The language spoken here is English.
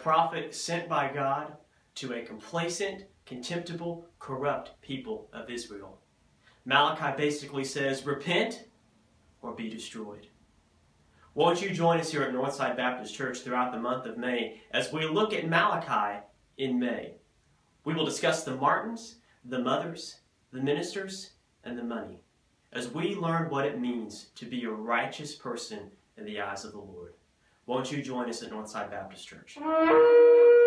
prophet sent by God to a complacent, contemptible, corrupt people of Israel. Malachi basically says, repent or be destroyed. Won't you join us here at Northside Baptist Church throughout the month of May as we look at Malachi in May? We will discuss the Martins, the mothers, the ministers, and the money as we learn what it means to be a righteous person in the eyes of the Lord. Won't you join us at Northside Baptist Church?